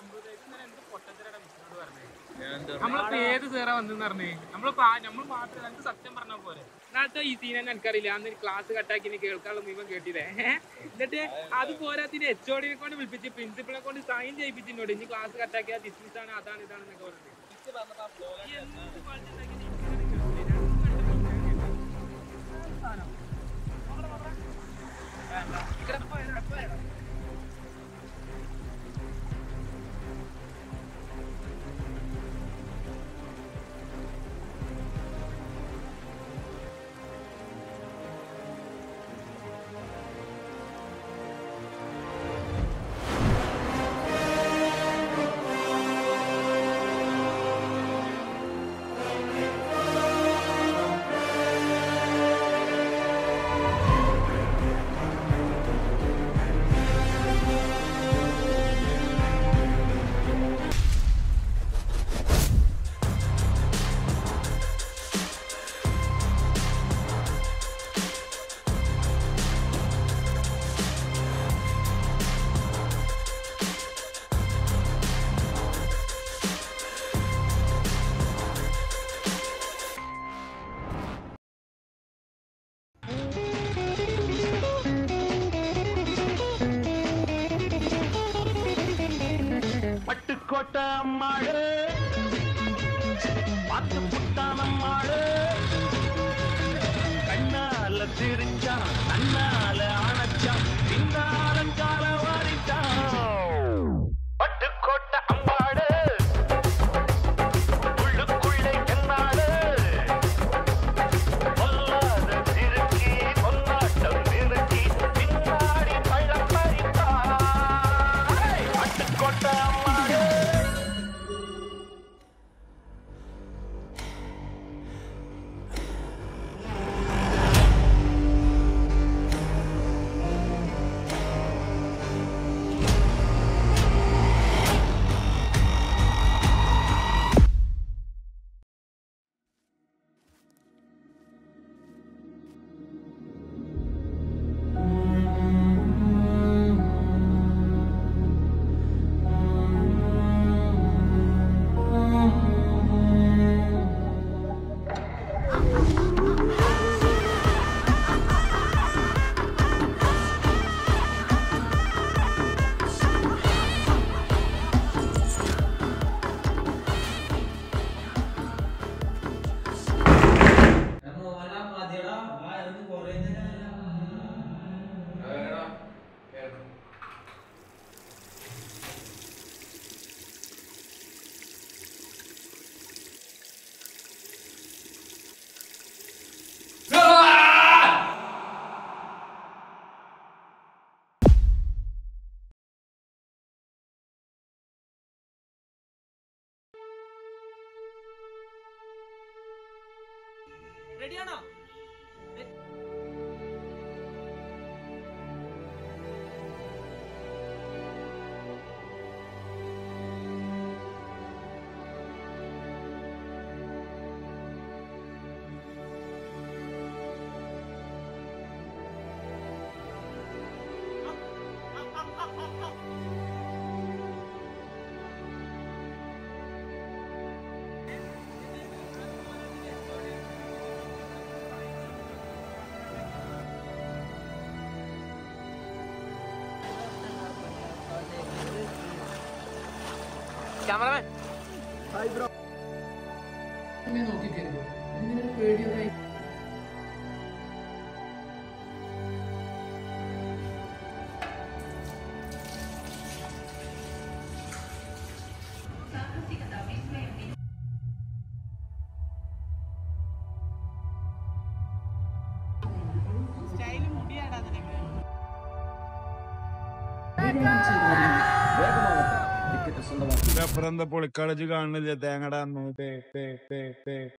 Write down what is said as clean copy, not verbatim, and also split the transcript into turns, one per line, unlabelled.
നമ്മളിപ്പോ ഏത് സേറാ വന്നെന്ന് പറഞ്ഞേ നമ്മൾ മാത്രം എനിക്ക് സത്യം പറഞ്ഞാൽ പോരെ. എന്നാലത്തെ ഈ സീൻ തന്നെ എനിക്കറിയില്ല. അന്ന് ക്ലാസ് കട്ടാക്കി കേൾക്കാനുള്ള മുഴുവൻ കേട്ടില്ലേ. എന്നിട്ട് അത് പോരാത്തിന് HOD കൊണ്ട് വിളിപ്പിച്ച് പ്രിൻസിപ്പളിനെ കൊണ്ട് സൈൻ ചെയ്യിപ്പിച്ചിട്ടുണ്ട്. ഇനി ക്ലാസ് കട്ടാക്കിയാൽ ഡിസ്മിസ് ആണ്, അതാണ് ഇതാണെന്നൊക്കെ പറഞ്ഞത്.
பட்டுக்கோட்டை அம்மாடு பார்த்து புட்டான அம்மாடு கண்ணால திரிச்சா கண்ணால அணைச்சான் பின்னாலங்கால வாரிட்டான். பட்டுக்கோட்டை அம்மாடு உள்ளுக்குள்ளே என்னாடு பொல்லாத திருக்கி பொல்லாட்டம் திருக்கி பின்னாடி பழம் பறித்தான். பட்டுக்கோட்டை
റെഡിയാണോ? Cameraman hi bro. എന്നെ നോക്കിക്കരുത്. ഇതിനൊരു പേടിയൊന്നായി. സ്റ്റൈല് മുടിയാടാ നിനക്ക്.
അപ്പുറം എന്താ പൊളിക്കാളേജ് കാണുന്നില്ല തേങ്ങടാ